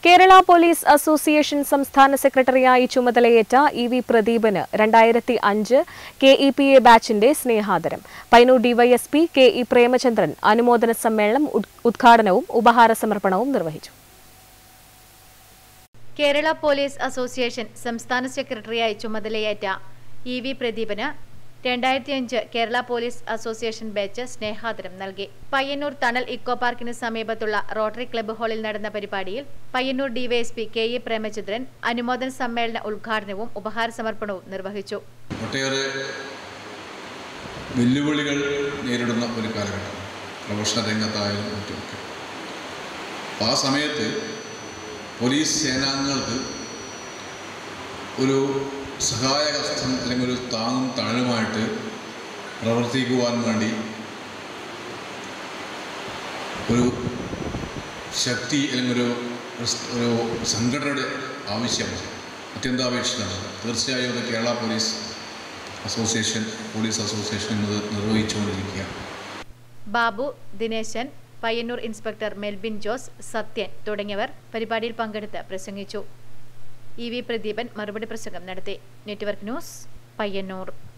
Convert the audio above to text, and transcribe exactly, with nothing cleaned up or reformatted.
Kerala Police Association സംസ്ഥാന സെക്രട്ടറിയായി ചുമതലയേറ്റ ഇ വി പ്രദീപന് രണ്ടായിരത്തി അഞ്ച് കെ ഇ പി എ ബാച്ചിന്റെ സ്നേഹാദരം. Payyanur DYSP K E Premachandran അനുമോദന സമ്മേളനം ഉദ്ഘാടനവും ഉപഹാര സമർപ്പണവും നിർവഹിച്ചു. കേരള പോലീസ് അസോസിയേഷൻ സംസ്ഥാന സെക്രട്ടറിയായി ചുമതലയേറ്റ ഇ വി പ്രദീപന് രണ്ടായിരത്തി അഞ്ച് കേരള പോലീസ് അസോസിയേഷൻ ബാച്ച് സ്നേഹാദരം നൽകി. പയ്യന്നൂർ തണൽ ഇക്കോ പാർക്കിന് സമീപത്തുള്ള റോട്ടറി ക്ലബ്ബ് ഹാളിൽ നടന്ന പരിപാടിയിൽ Payyanur DYSP K E Premachandran അനുമോദന സമ്മേളന ഉദ്ഘാടനവും ഉപഹാര സമർപ്പണവും നിർവഹിച്ചു. ഒട്ടേറെ വെല്ലുവിളികൾ നേരിടുന്ന ഒരു കാലഘട്ടം, പ്രൊഫഷണൽ രംഗത്തായാലും മറ്റുമൊക്കെ. ആ സമയത്ത് പോലീസ് സേനാംഗങ്ങൾക്ക് ഒരു സഹായഹസ്തം അല്ലെങ്കിൽ ഒരു താങ്ങും തണലുമായിട്ട് പ്രവർത്തിക്കുവാൻ വേണ്ടി ഒരു ശക്തി അല്ലെങ്കിൽ ഒരു ഒരു സംഘടനയുടെ ആവശ്യം അത്യന്താപേക്ഷിതമാണ്. തീർച്ചയായും അത് Kerala police association police association എന്നത് നിർവഹിച്ചുകൊണ്ടിരിക്കുകയാണ്. ബാബു, ദിനേശൻ, പയ്യന്നൂർ ഇൻസ്പെക്ടർ മെൽബിൻ ജോസ്, സത്യൻ തുടങ്ങിയവർ പരിപാടിയിൽ പങ്കെടുത്ത് പ്രസംഗിച്ചു. ഇ വി പ്രദീപൻ മറുപടി പ്രസംഗം നടത്തി. Network news, Payyanur.